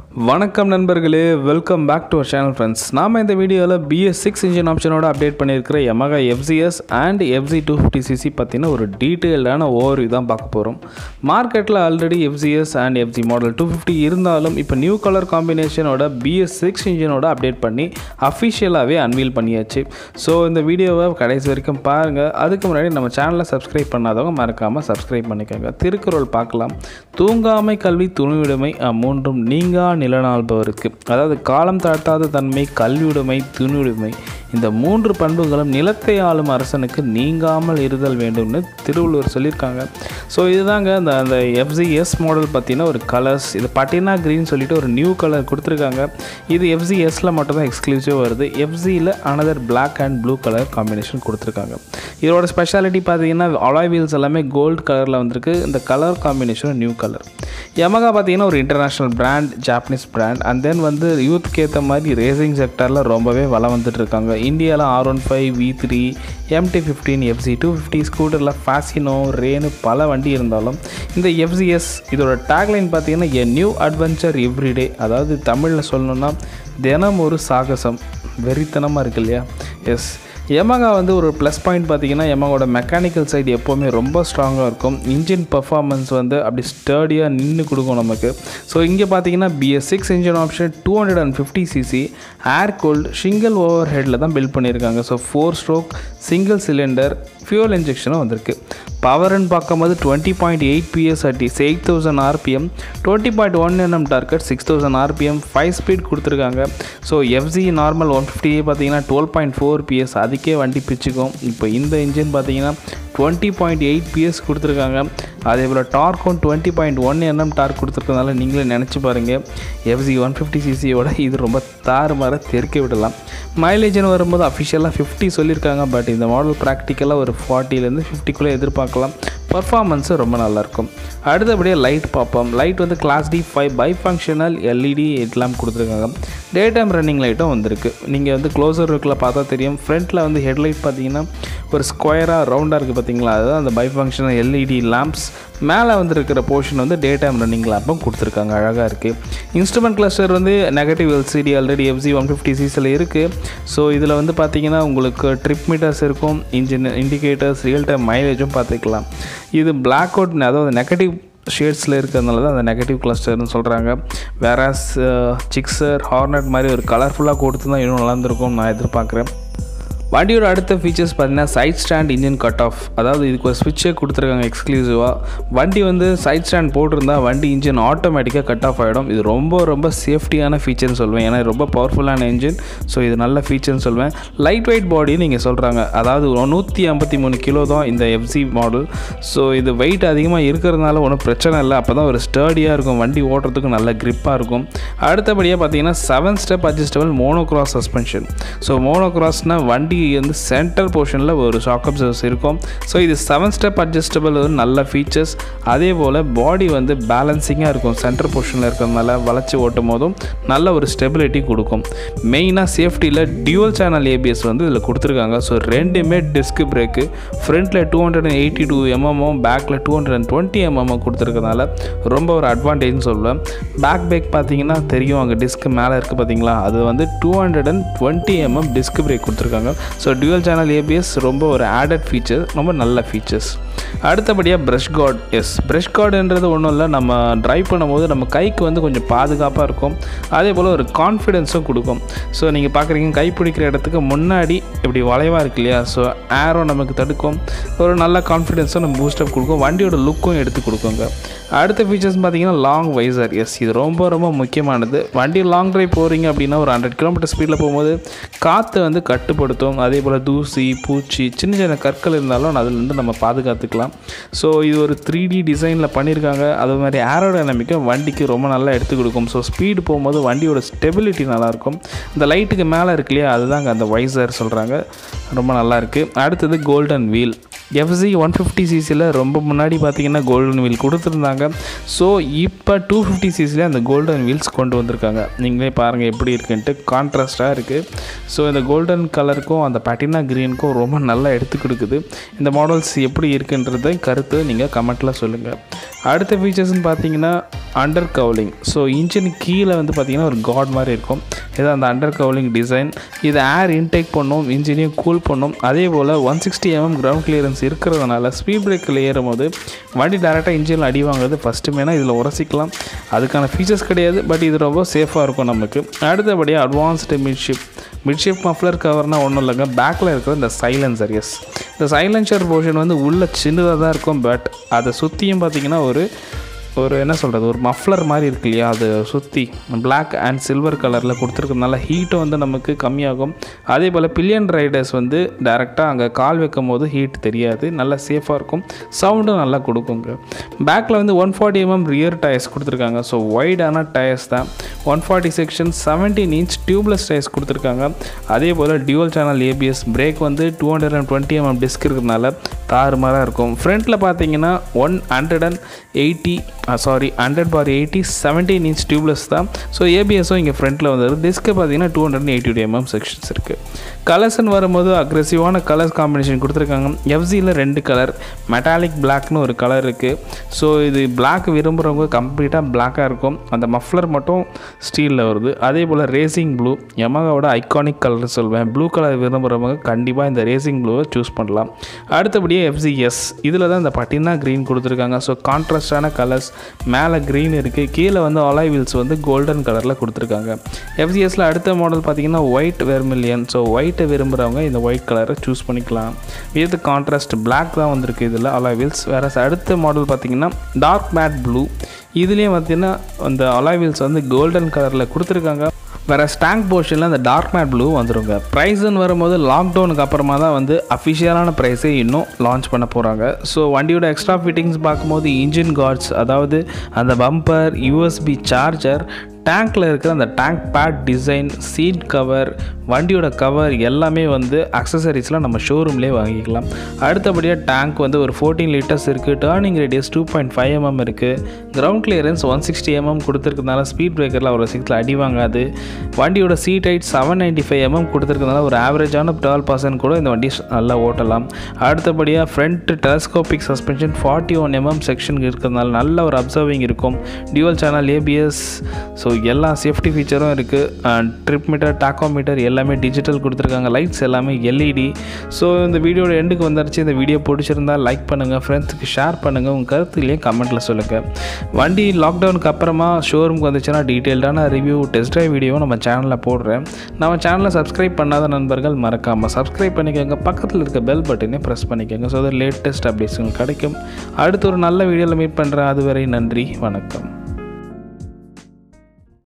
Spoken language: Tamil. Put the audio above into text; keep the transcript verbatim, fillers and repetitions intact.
வணக்கம் நண்பர்களே, welcome back to our channel friends. நாம் இந்த வீடியோவில் B S சிக்ஸ் இன்ஜின் ஆப்ஷனோட அப்டேட் பண்ணியிருக்கிற Yamaha F Z S and F Z two fifty C C பற்றின ஒரு டீட்டெயில்டான ஓவர்வியூ தான் பார்க்க போகிறோம். மார்க்கெட்டில் already F Z S and F Z model two fifty இருந்தாலும் இப்போ நியூ கலர் காம்பினேஷனோட B S சிக்ஸ் இன்ஜினோட அப்டேட் பண்ணி அஃபிஷியலாகவே அன்வீல் பண்ணியாச்சு. ஸோ இந்த வீடியோவை கடைசி வரைக்கும் பாருங்கள். அதுக்கு முன்னாடி நம்ம சேனலை சப்ஸ்கிரைப் பண்ணாதவங்க மறக்காமல் சப்ஸ்கிரைப் பண்ணிக்கோங்க. திருக்குறள் பார்க்கலாம். தூங்காமை, கல்வி, துணிவுடைமை மூன்றும் நீங்கா நிலநாள்பவருக்கு, அதாவது காலம் தாழ்த்தாத தன்மை, கல்வியுடைமை, துணிவுடைமை, இந்த மூன்று பண்புகளும் நிலத்தை ஆளும் அரசனுக்கு நீங்காமல் இருதல் வேண்டும்னு திருவள்ளுவர் சொல்லியிருக்காங்க. ஸோ இதுதாங்க அந்த அந்த F Z S மாடல் பற்றின ஒரு கலர்ஸ். இது பட்டினா க்ரீன் சொல்லிட்டு ஒரு நியூ கலர் கொடுத்துருக்காங்க. இது F Z Sல மட்டும் தான் எக்ஸ்க்ளூசிவ் வருது. F Zல another black and blue colour combination கொடுத்துருக்காங்க. இதோட ஸ்பெஷாலிட்டி பார்த்தீங்கன்னா அலாய் வீல்ஸ் எல்லாமே கோல்டு கலரில் வந்திருக்கு. இந்த colour combination new colour. Yamaha பார்த்தீங்கன்னா ஒரு international brand, Japanese brand. And then வந்து யூத்துக்கு ஏற்ற மாதிரி ரேசிங் செக்டரில் ரொம்பவே வளம் வந்துட்டு இருக்காங்க. இந்தியாவில் R one five, V three, M T fifteen, F Z two fifty, ஸ்கூட்டரில் ஃபாசினோ, ரேனு பல வண்டி இருந்தாலும் இந்த F Z S இதோட டேக்லைன் பார்த்தீங்கன்னா எ நியூ அட்வென்ச்சர் எவ்ரிடே. அதாவது தமிழில் சொல்லணுன்னா தினம் ஒரு சாகசம். வெறித்தனமாக இருக்கு இல்லையா? எஸ், Yamaha வந்து ஒரு ப்ளஸ் பாயிண்ட் பார்த்தீங்கன்னா Yamahaவோட மெக்கானிக்கல் சைடு எப்போவுமே ரொம்ப ஸ்ட்ராங்காக இருக்கும். இன்ஜின் பர்ஃபார்மன்ஸ் வந்து அப்படி ஸ்டர்டியாக நின்று கொடுக்கும் நமக்கு. ஸோ இங்கே பார்த்தீங்கன்னா B S six engine option two hundred and fifty CC air cooled single over ஹெட்டில் தான் பில்ட் பண்ணியிருக்காங்க. So four stroke single cylinder fuel இன்ஜெக்ஷனும் வந்திருக்கு. பவர்னு பார்க்கும்போது twenty point eight PS at eight thousand RPM, twenty point one NM torque, six thousand RPM, five speed கொடுத்துருக்காங்க. So F Z normal one ஃபிஃப்டியே பார்த்தீங்கன்னா டுவெல் பாயிண்ட் ஃபோர் பிஎஸ், அதுக்கே வண்டி பிச்சுக்கும். இப்போ இந்த இன்ஜின் பார்த்தீங்கன்னா டுவெண்ட்டி பாயிண்ட் எயிட் பிஎஸ் கொடுத்துருக்காங்க. அதே போல் டார்க்கும் twenty point one NM torque கொடுத்துருக்கனால நீங்களே நினச்சி பாருங்கள், F Z ஒன் ஃபிஃப்டி சிசியோட இது ரொம்ப தாறுமாற தெற்க விடலாம். மைலேஜ்னு வரும்போது அஃபிஷியலாக ஃபிஃப்டி சொல்லியிருக்காங்க. பட் இந்த மாடல் ப்ராக்டிக்கலாக ஒரு ஃபார்ட்டிலேருந்து ஃபிஃப்டிக்குள்ளே எதிர்பார்க்கலாம். பர்ஃபார்மன்ஸு ரொம்ப நல்லாயிருக்கும். அடுத்தபடியாக லைட் பார்ப்போம். லைட் வந்து class D five bi functional LED headlamp கொடுத்துருக்காங்க. டே டைம் ரன்னிங் லைட்டும் வந்திருக்கு. நீங்கள் வந்து க்ளோசர் லுக்கில் பார்த்தா தெரியும். ஃப்ரண்ட்டில் வந்து ஹெட்லைட் பார்த்தீங்கன்னா ஒரு ஸ்கொயராக ரவுண்டாக இருக்குது பார்த்தீங்களா, அதுதான் அந்த பை ஃபங்க்ஷனல் எல்இடி லேம்ப்ஸ். மேலே வந்துருக்கிற போர்ஷன் வந்து டே டைம் ரன்னிங் லேம்பும் கொடுத்துருக்காங்க. அழகாக இருக்குது. இன்ஸ்ட்ருமெண்ட் கிளஸ்டர் வந்து negative LCD already F Z one fifty சிசியில் இருக்குது. ஸோ இதில் வந்து பார்த்தீங்கன்னா உங்களுக்கு ட்ரிப் மீட்டர்ஸ் இருக்கும், இன்ஜின் இண்டிகேட்டர்ஸ், ரியல் டைம் மைலேஜும் பார்த்துக்கலாம். இது பிளாக் அவுட், அதாவது நெகட்டிவ் ஷேட்ஸில் இருக்கிறதுனால தான் அந்த நெகட்டிவ் கிளஸ்டர்னு சொல்கிறாங்க. வேற சிக்ஸர், ஹார்னட் மாதிரி ஒரு கலர்ஃபுல்லாக கொடுத்து தான் இன்னும் நல்லாயிருக்கும் நான் எதிர்பார்க்குறேன். வண்டியோட அடுத்த ஃபீச்சர்ஸ் பார்த்தீங்கன்னா side stand engine cut off. அதாவது இதுக்கு ஒரு ஸ்விட்சே கொடுத்துருக்காங்க எக்ஸ்க்ளூசிவாக. வண்டி வந்து சைட் ஸ்டாண்ட் போட்டிருந்தா வண்டி இன்ஜின் ஆட்டோமேட்டிக்காக கட் ஆஃப் ஆகிடும். இது ரொம்ப ரொம்ப சேஃப்டியான ஃபீச்சர்னு சொல்வேன். ஏன்னா ரொம்ப பவர்ஃபுல்லான இன்ஜின். ஸோ இது நல்ல ஃபீச்சர்னு சொல்வேன். லைட் வெயிட் பாடின்னு நீங்கள் சொல்கிறாங்க. அதாவது நூற்றி ஐம்பத்தி மூணு கிலோ தான் இந்த F Z மாடல். ஸோ இது வெயிட் அதிகமாக இருக்கிறதுனால ஒன்றும் பிரச்சனை இல்லை. அப்போ தான் ஒரு ஸ்டர்டியாக இருக்கும், வண்டி ஓட்டுறதுக்கு நல்ல கிரிப்பாக இருக்கும். அடுத்தபடியாக பார்த்தீங்கன்னா seven step adjustable monocross suspension. So மோனோக்ராஸ்னால் வண்டி வந்து சென்டர் போர்ஷனில் ஒரு ஷாக் அப்சர்வர்ஸ் இருக்கும். ஸோ இது செவன் ஸ்டெப் அட்ஜஸ்டபிள் ஒரு நல்ல ஃபீச்சர்ஸ். அதே போல் பாடி வந்து பேலன்சிங்காக இருக்கும். சென்டர் போர்ஷனில் இருக்கிறதுனால வளைச்சி ஓட்டும் போதும் நல்ல ஒரு ஸ்டெபிலிட்டி கொடுக்கும். மெயினாக சேஃப்டியில் டியூவல் சேனல் ஏபிஎஸ் வந்து இதில் கொடுத்துருக்காங்க. ஸோ ரெண்டுமே டிஸ்க் பிரேக்கு. ஃப்ரண்ட்டில் two hundred and eighty two எம்எம்மும் பேக்கில் டூ ஹண்ட்ரட் அண்ட் டுவெண்ட்டி எம்எம்மும் கொடுத்துருக்கனால ரொம்ப ஒரு அட்வான்டேஜ்னு சொல்லுவேன். பேக் பிரேக் பார்த்தீங்கன்னா தெரியும், அங்கே டிஸ்க் மேலே இருக்குது பார்த்தீங்களா, அது வந்து two hundred and twenty MM disc brake கொடுத்துருக்காங்க. ஸோ டியூவல் சேனல் ஏபிஎஸ் ரொம்ப ஒரு ஆடட் ஃபீச்சர், ரொம்ப நல்ல ஃபீச்சர்ஸ். அடுத்தபடியாக ப்ரஷ் கார்டு. எஸ், ப்ரஷ் கார்டுன்றது ஒன்றும் இல்லை, நம்ம ட்ரைவ் பண்ணும்போது நம்ம கைக்கு வந்து கொஞ்சம் பாதுகாப்பாக இருக்கும். அதே போல் ஒரு கான்ஃபிடென்ஸும் கொடுக்கும். ஸோ நீங்கள் பார்க்குறீங்க, கை பிடிக்கிற இடத்துக்கு முன்னாடி இப்படி வளைவாக இருக்கு இல்லையா, ஸோ ஏரோ நமக்கு தடுக்கும். ஒரு நல்ல கான்ஃபிடென்ஸும் நம்ம பூஸ்டப் கொடுக்கும். வண்டியோட லுக்கும் எடுத்து கொடுக்குங்க. அடுத்த ஃபீச்சர்ஸ் பார்த்தீங்கன்னா லாங் வைசர். எஸ், இது ரொம்ப ரொம்ப முக்கியமானது. வண்டி லாங் ட்ரைவ் போகிறீங்க அப்படின்னா ஒரு ஹண்ட்ரட் கிலோமீட்டர் ஸ்பீடில் போகும்போது காற்று வந்து கட்டுப்படுத்தும். அதே போல் தூசி, பூச்சி, சின்ன சின்ன கற்கள் இருந்தாலும் அதிலிருந்து நம்ம பாதுகாத்துக்கலாம். ஸோ இது ஒரு த்ரீ டி டிசைனில் பண்ணியிருக்காங்க. அது மாதிரி ஏரோடைனமிக்கும் வண்டிக்கு ரொம்ப நல்லா எடுத்து கொடுக்கும். ஸோ ஸ்பீடு போகும்போது வண்டியோட ஸ்டெபிலிட்டி நல்லாயிருக்கும். இந்த லைட்டுக்கு மேலே இருக்கு இல்லையா, அதுதாங்க அந்த வைசர் சொல்கிறாங்க. ரொம்ப நல்லாயிருக்கு. அடுத்தது golden wheel. FC one fifty சிசியில் ரொம்ப முன்னாடி பார்த்தீங்கன்னா கோல்டன் வீல் கொடுத்துருந்தாங்க. ஸோ இப்போ டூ ஃபிஃப்டி சிசியில் அந்த கோல்டன் வீல்ஸ் கொண்டு வந்திருக்காங்க. நீங்களே பாருங்கள் எப்படி இருக்குன்ட்டு, கான்ட்ராஸ்ட்டாக இருக்குது. ஸோ இந்த கோல்டன் கலருக்கும் அந்த பேட்டினா க்ரீனுக்கும் ரொம்ப நல்லா எடுத்து கொடுக்குது. இந்த மாடல்ஸ் எப்படி இருக்குன்றதை கருத்து நீங்கள் கமெண்ட்டில் சொல்லுங்கள். அடுத்த ஃபீச்சர்ஸ்னு பார்த்தீங்கன்னா அண்டர் கவுலிங். ஸோ இன்ஜின் கீழே வந்து பார்த்திங்கன்னா ஒரு காட் மாதிரி இருக்கும். இது அந்த அண்டர் கவுலிங் டிசைன். இது ஏர் இன்டேக் பண்ணும், இன்ஜினையும் கூல் பண்ணும். அதே போல் one sixty MM ground clearance இருக்கிறதுனால ஸ்பீட் பிரேக்கில் ஏறும் போது வண்டி டேரெக்டாக இன்ஜினில் அடி வாங்குறது ஃபஸ்ட்டு மெயினாக இதில் உரசிக்கலாம். அதுக்கான ஃபீச்சர்ஸ் கிடையாது, பட் இது ரொம்ப சேஃபாக இருக்கும் நமக்கு. அடுத்தபடியாக அட்வான்ஸ்டு மிட்ஷிப். மிட்ஷிப் மஃப்ளர் கவர்னால் ஒன்றும் இல்லைங்க, பேக்கில் இருக்கிற இந்த சைலன்சர். எஸ், இந்த சைலன்சர் போர்ஷன் வந்து உள்ளே சின்னதாக தான் இருக்கும், பட் அதை சுற்றியும் பார்த்திங்கன்னா ஒரு ஒரு என்ன சொல்கிறது, ஒரு மஃப்ளர் மாதிரி இருக்கு இல்லையா, அது சுற்றி பிளாக் அண்ட் சில்வர் கலரில் கொடுத்துருக்கறதுனால ஹீட்டும் வந்து நமக்கு கம்மியாகும். அதே போல் பில்லியன் ரைடர்ஸ் வந்து டேரெக்டாக அங்கே கால் வைக்கும் போது ஹீட் தெரியாது, நல்லா சேஃபாக இருக்கும், சவுண்டும் நல்லா கொடுக்குங்க. பேக்கில் வந்து one forty MM rear tyres கொடுத்துருக்காங்க. ஸோ ஒய்டான டயர்ஸ் தான். One forty section seventeen inch tubeless tyres கொடுத்துருக்காங்க. அதே போல் டியூவல் சேனல் ஏபிஎஸ், பிரேக் வந்து two hundred and twenty MM disc இருக்கிறதுனால தாறுமாறாக இருக்கும். ஃப்ரண்ட்டில் பார்த்தீங்கன்னா one hundred and eighty sorry hundred by eighty seventeen inch tubeless தான். ஸோ ஏபிஎஸும் இங்கே ஃப்ரண்ட்டில் வந்துடுது. டிஸ்க்கு பார்த்தீங்கன்னா two hundred and eighty MM sections இருக்குது. கலர்ஸ்ன்னு வரும்போது அக்ரெசிவான கலர்ஸ் காம்பினேஷன் கொடுத்துருக்காங்க. எஃப்சியில் ரெண்டு கலர், மெட்டாலிக் பிளாக்னு ஒரு கலர் இருக்குது. ஸோ இது பிளாக் விரும்புகிறவங்க கம்ப்ளீட்டாக பிளாக்காக இருக்கும். அந்த மஃப்ளர் மட்டும் ஸ்டீலில் வருது. அதே போல் ரேசிங் ப்ளூ, யமகாவோட ஐகானிக் கலர் சொல்வேன். ப்ளூ கலர் விரும்புகிறவங்க கண்டிப்பாக இந்த ரேசிங் ப்ளூவை சூஸ் பண்ணலாம். அடுத்தபடியே எஃப்சிஎஸ், இதில் தான் இந்த பட்டினா க்ரீன் கொடுத்துருக்காங்க. ஸோ கான்ட்ராஸ்டான கலர்ஸ், மேலே க்ரீன் இருக்குது, கீழே வந்து அலாய் வீல்ஸ் வந்து கோல்டன் கலரில் கொடுத்துருக்காங்க. எஃப்சிஎஸில் அடுத்த மாடல் பார்த்திங்கன்னா ஒயிட் வெர்மிலியன். ஸோ ஒயிட்டை விரும்புகிறவங்க இந்த ஒயிட் கலரை சூஸ் பண்ணிக்கலாம். வித் கான்ட்ராஸ்ட் பிளாக் தான் வந்திருக்கு இதில் அலாய் வீல்ஸ். வேறு அடுத்த மாடல் பார்த்திங்கன்னா டார்க் மேட் ப்ளூ. இதுலேயும் பார்த்திங்கன்னா அந்த அலாய் வீல்ஸ் வந்து கோல்டன் கலரில் கொடுத்துருக்காங்க. வேறு ஸ்டாங்க் போர்ஷனில் அந்த டார்க் மேட் ப்ளூ வந்துடுங்க. ப்ரைஸ்ன்னு வரும்போது லாக்டவுனுக்கு அப்புறமா தான் வந்து அஃபிஷியலான ப்ரைஸே இன்னும் லான்ச் பண்ண போகிறாங்க. ஸோ வண்டியோட எக்ஸ்ட்ரா ஃபிட்டிங்ஸ் பார்க்கும்போது இன்ஜின் கார்ட்ஸ், அதாவது அந்த பம்பர், யூஎஸ்பி சார்ஜர், டேங்க்கில் இருக்கிற அந்த tank pad design, seat cover, வண்டியோட கவர் எல்லாமே வந்து அக்சசரிஸ்லாம் நம்ம ஷோரூம்லேயே வாங்கிக்கலாம். அடுத்தபடியாக டேங்க் வந்து ஒரு ஃபோர்டீன் லிட்டர்ஸ் இருக்குது. Turning radius two point five MM இருக்குது. Ground clearance one sixty MM கொடுத்துருக்கனால ஸ்பீட் பிரேக்கரில் ஒரு சிக்ஸில் அடி வாங்காது. வண்டியோட seat height seven ninety five MM கொடுத்துருக்கனால ஒரு ஆவரேஜான டுவெல் பர்சன்ட் கூட இந்த வண்டி நல்லா ஓட்டலாம். அடுத்தபடியாக front telescopic suspension forty one MM section இருக்கிறதுனால நல்ல ஒரு அப்சர்விங் இருக்கும். டியூவல் சேனல் ஏபிஎஸ், ஸோ எல்லா சேஃப்டி ஃபீச்சரும் இருக்குது. ட்ரிப் மீட்டர், டாக்கோமீட்டர் எல்லாமே டிஜிட்டல் கொடுத்துருக்காங்க. லைட்ஸ் எல்லாமே எல்இடி. ஸோ இந்த வீடியோட எண்டுக்கு வந்துருச்சு. இந்த வீடியோ பிடிச்சிருந்தால் லைக் பண்ணுங்கள், ஃப்ரெண்ட்ஸுக்கு ஷேர் பண்ணுங்கள், உங்கள் கருத்துலேயே கமெண்ட்டில் சொல்லுங்கள். வண்டி லாக்டவுனுக்கு அப்புறமா ஷோரூமுக்கு வந்துச்சுன்னா டீட்டெயில்டான ரிவ்யூ, டெஸ்ட் ட்ரைவ் வீடியோவும் நம்ம சேனலில் போடுறேன். நம்ம சேனலை சப்ஸ்கிரைப் பண்ணாத நண்பர்கள் மறக்காமல் சப்ஸ்கிரைப் பண்ணிக்கோங்க. பக்கத்தில் இருக்க பெல் பட்டனே ப்ரெஸ் பண்ணிக்கோங்க. ஸோ அது லேட்டஸ்ட் அப்டேட்ஸ் கிடைக்கும். அடுத்து ஒரு நல்ல வீடியோவில் மீட் பண்ணுறேன். அதுவரை நன்றி, வணக்கம்.